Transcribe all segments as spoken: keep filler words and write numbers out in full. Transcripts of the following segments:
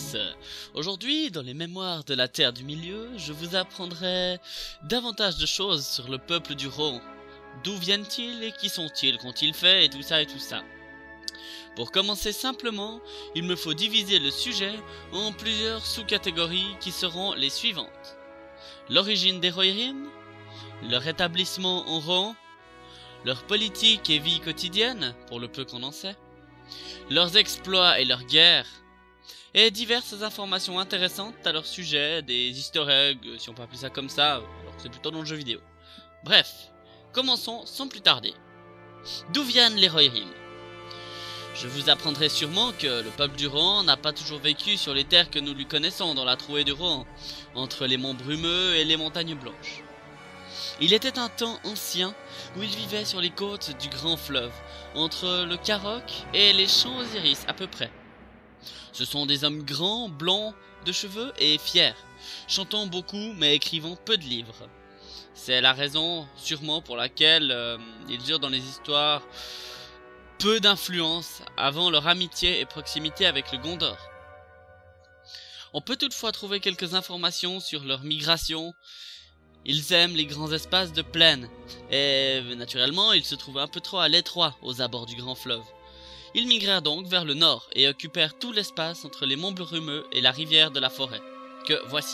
tous. Aujourd'hui, dans les mémoires de la Terre du Milieu, je vous apprendrai davantage de choses sur le peuple du Rohan. D'où viennent-ils et qui sont-ils, qu'ont-ils fait et tout ça et tout ça. Pour commencer simplement, il me faut diviser le sujet en plusieurs sous-catégories qui seront les suivantes. L'origine des Rohirrim, leur établissement en Rohan, leur politique et vie quotidienne, pour le peu qu'on en sait, leurs exploits et leurs guerres, et diverses informations intéressantes à leur sujet, des easter eggs, si on peut appeler ça comme ça, alors que c'est plutôt dans le jeu vidéo. Bref, commençons sans plus tarder. D'où viennent les Rohirrim? Je vous apprendrai sûrement que le peuple du Rohan n'a pas toujours vécu sur les terres que nous lui connaissons dans la trouée du Rohan, entre les monts brumeux et les montagnes blanches. Il était un temps ancien où ils vivaient sur les côtes du grand fleuve, entre le Karok et les champs Osiris à peu près. Ce sont des hommes grands, blancs, de cheveux et fiers, chantant beaucoup mais écrivant peu de livres. C'est la raison sûrement pour laquelle euh, ils eurent dans les histoires peu d'influence avant leur amitié et proximité avec le Gondor. On peut toutefois trouver quelques informations sur leur migration. Ils aiment les grands espaces de plaine, et naturellement ils se trouvaient un peu trop à l'étroit aux abords du grand fleuve. Ils migrèrent donc vers le nord et occupèrent tout l'espace entre les monts brumeux et la rivière de la forêt, que voici.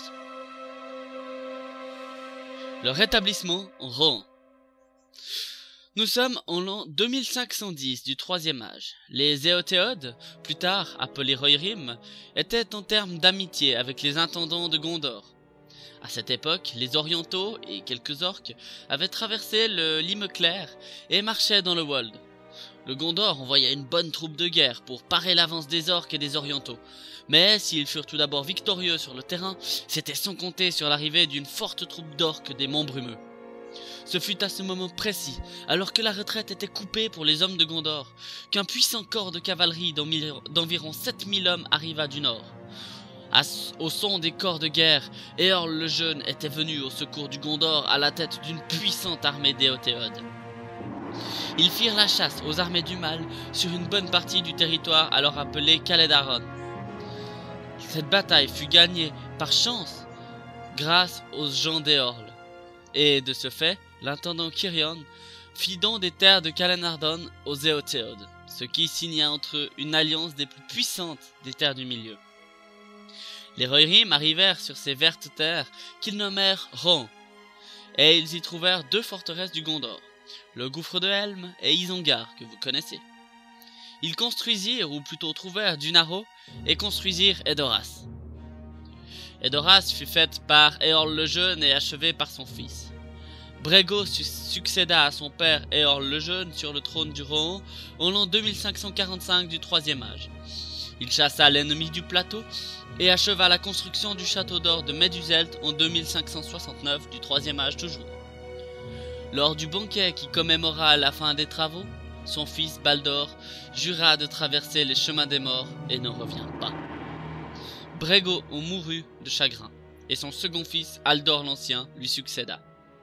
Leur établissement en Rohan. Nous sommes en l'an deux mille cinq cent dix du troisième âge. Les Éotéodes, plus tard appelés Rohirrim, étaient en termes d'amitié avec les intendants de Gondor. À cette époque, les Orientaux et quelques orques avaient traversé le Lime Clair et marchaient dans le Wold. Le Gondor envoya une bonne troupe de guerre pour parer l'avance des orques et des Orientaux. Mais s'ils furent tout d'abord victorieux sur le terrain, c'était sans compter sur l'arrivée d'une forte troupe d'orques des monts brumeux. Ce fut à ce moment précis, alors que la retraite était coupée pour les hommes de Gondor, qu'un puissant corps de cavalerie d'environ sept mille hommes arriva du nord. Au son des corps de guerre, Éorl le Jeune était venu au secours du Gondor à la tête d'une puissante armée d'Éotéodes. Ils firent la chasse aux armées du mal sur une bonne partie du territoire alors appelé Kaledaron. Cette bataille fut gagnée par chance grâce aux gens d'Éorl, et de ce fait, l'intendant Kirion fit don des terres de Kalenardon aux Éotéodes, ce qui signa entre eux une alliance des plus puissantes des terres du milieu. Les Rohirrim arrivèrent sur ces vertes terres qu'ils nommèrent Rohan, et ils y trouvèrent deux forteresses du Gondor, le gouffre de Helm et Isengard, que vous connaissez. Ils construisirent, ou plutôt trouvèrent Dunaro, et construisirent Edoras. Edoras fut faite par Éorl le Jeune et achevée par son fils. Brego su succéda à son père Éorl le Jeune sur le trône du Rohan en l'an deux mille cinq cent quarante-cinq du troisième âge. Il chassa l'ennemi du plateau et acheva la construction du château d'or de Meduseld en deux mille cinq cent soixante-neuf du troisième âge toujours. Lors du banquet qui commémora la fin des travaux, son fils Baldor jura de traverser les chemins des morts et ne revient pas. Brego en mourut de chagrin, et son second fils Aldor l'Ancien lui succéda.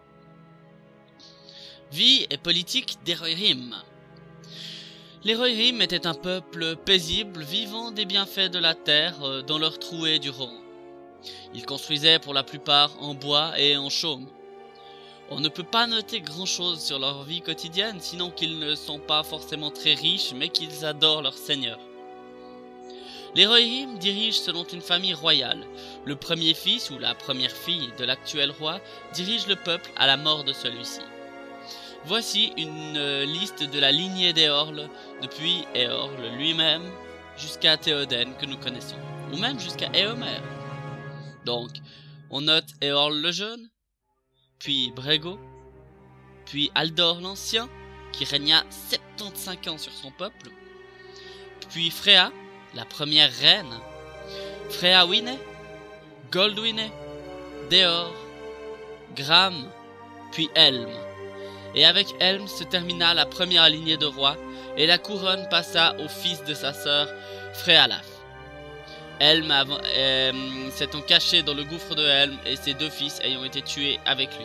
Vie et politique des Rohirrim. Les Rohirrim étaient un peuple paisible vivant des bienfaits de la terre dans leur trouée du Rohan. Ils construisaient pour la plupart en bois et en chaume. On ne peut pas noter grand-chose sur leur vie quotidienne, sinon qu'ils ne sont pas forcément très riches, mais qu'ils adorent leur seigneur. Les Rohirrim dirigent selon une famille royale. Le premier fils ou la première fille de l'actuel roi dirige le peuple à la mort de celui-ci. Voici une euh, liste de la lignée d'Éorl, depuis Éorl lui-même jusqu'à Théoden que nous connaissons, ou même jusqu'à Éomer. Donc, on note Éorl le Jeune, puis Brego, puis Aldor l'Ancien, qui régna soixante-quinze ans sur son peuple, puis Freya, la première reine, Freya Winne, Goldwinne, Deor, Gram, puis Helm. Et avec Helm se termina la première lignée de rois, et la couronne passa au fils de sa sœur, Frealaf. Helm euh, s'étant caché dans le gouffre de Helm, et ses deux fils ayant été tués avec lui.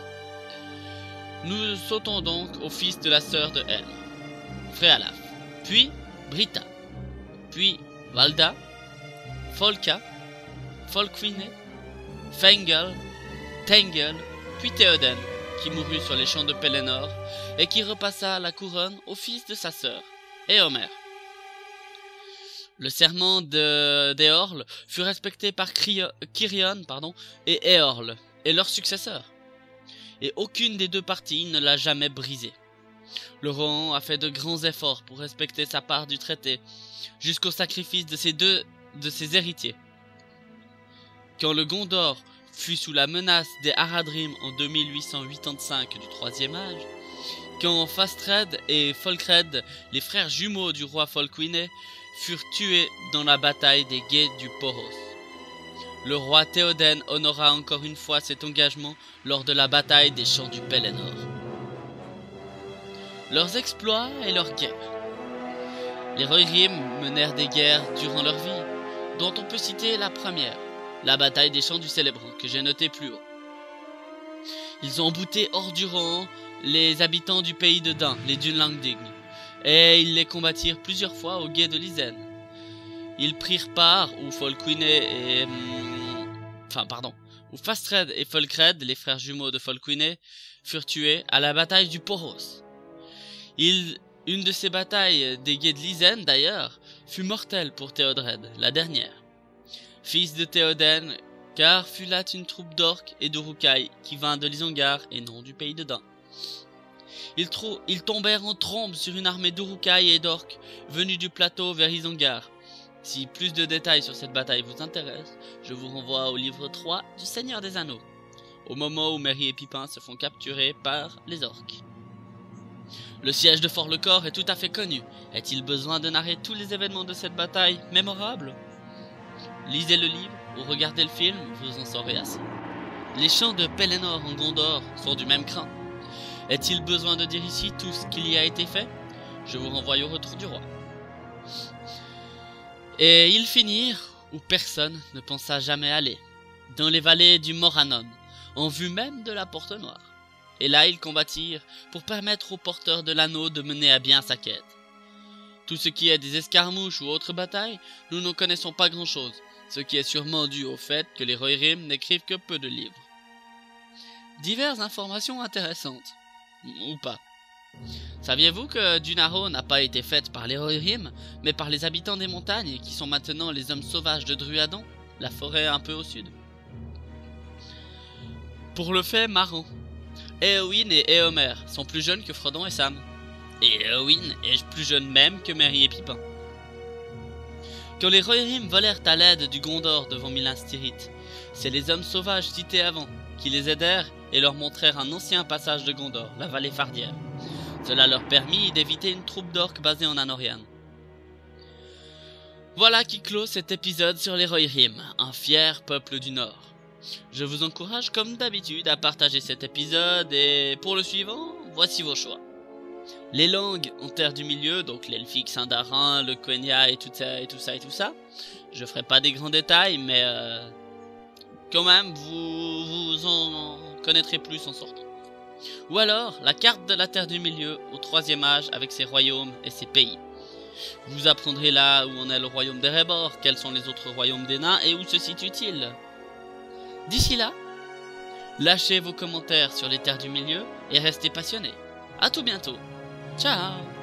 Nous sautons donc au fils de la sœur de Helm, Frealaf, puis Britta, puis Valda, Folka, Folkvine, Fengel, Tengel, puis Théoden, qui mourut sur les champs de Pelennor et qui repassa la couronne au fils de sa sœur, Éomer. Le serment de d'Éorl fut respecté par Cirion pardon, et Éorl, et leurs successeurs, et aucune des deux parties ne l'a jamais brisé. Le Rohan a fait de grands efforts pour respecter sa part du traité, jusqu'au sacrifice de ses deux de ses héritiers. Quand le Gondor fut sous la menace des Haradrim en deux mille huit cent quatre-vingt-cinq du troisième âge, quand Fastred et Folkred, les frères jumeaux du roi Folkvine, furent tués dans la bataille des Gués du Poros. Le roi Théoden honora encore une fois cet engagement lors de la bataille des champs du Pelennor. Leurs exploits et leurs guerres. Les Rohirrim menèrent des guerres durant leur vie, dont on peut citer la première, la bataille des champs du Célébrant, que j'ai noté plus haut. Ils ont bouté hors du Rohan les habitants du pays de Dain, les Dunlangding, et ils les combattirent plusieurs fois au gué de Lisen. Ils prirent part, où Folkvine et... Enfin, pardon, où Fastred et Folkred, les frères jumeaux de Folkvine, furent tués à la bataille du Poros. Il... Une de ces batailles des gués de Lisen, d'ailleurs, fut mortelle pour Théodred, la dernière. Fils de Théoden, car fut là une troupe d'orques et d'Uruk-hai qui vint de l'Isengard et non du pays de Dain. Ils, ils tombèrent en trombe sur une armée d'Uruk-hai et d'orques venus du plateau vers Isengard. Si plus de détails sur cette bataille vous intéressent, je vous renvoie au livre trois du Seigneur des Anneaux, au moment où Merry et Pippin se font capturer par les orques. Le siège de Fort-le-Corps est tout à fait connu. Est-il besoin de narrer tous les événements de cette bataille mémorable? Lisez le livre ou regardez le film, vous en saurez assez. Les champs de Pelennor en Gondor sont du même crin. Est-il besoin de dire ici tout ce qu'il y a été fait? Je vous renvoie au retour du roi. Et ils finirent où personne ne pensa jamais aller, dans les vallées du Morannon, en vue même de la Porte Noire. Et là ils combattirent pour permettre aux porteurs de l'anneau de mener à bien sa quête. Tout ce qui est des escarmouches ou autres batailles, nous n'en connaissons pas grand-chose, ce qui est sûrement dû au fait que les Rohirrim n'écrivent que peu de livres. Diverses informations intéressantes, ou pas. Saviez-vous que Dunaro n'a pas été faite par les Rohirrim, mais par les habitants des montagnes qui sont maintenant les hommes sauvages de Druadan, la forêt un peu au sud? Pour le fait marrant, Éowyn et Éomer sont plus jeunes que Frodon et Sam. Et Éowyn est plus jeune même que Merry et Pippin. Quand les Rohirrim volèrent à l'aide du Gondor devant Minas Tirith, c'est les hommes sauvages cités avant qui les aidèrent et leur montrèrent un ancien passage de Gondor, la vallée Fardière. Cela leur permit d'éviter une troupe d'orques basée en Anorian. Voilà qui clôt cet épisode sur les Rohirrim, un fier peuple du Nord. Je vous encourage comme d'habitude à partager cet épisode et pour le suivant, voici vos choix. Les langues en Terre du Milieu, donc l'elfique, Sindarin, le Quenya et tout ça et tout ça et tout ça, je ferai pas des grands détails, mais euh, quand même vous, vous en connaîtrez plus en sortant. Ou alors la carte de la Terre du Milieu au troisième âge avec ses royaumes et ses pays. Vous apprendrez là où en est le royaume d'Erebor, quels sont les autres royaumes des nains et où se situent-ils. D'ici là, lâchez vos commentaires sur les Terres du Milieu et restez passionnés. À tout bientôt. Ciao.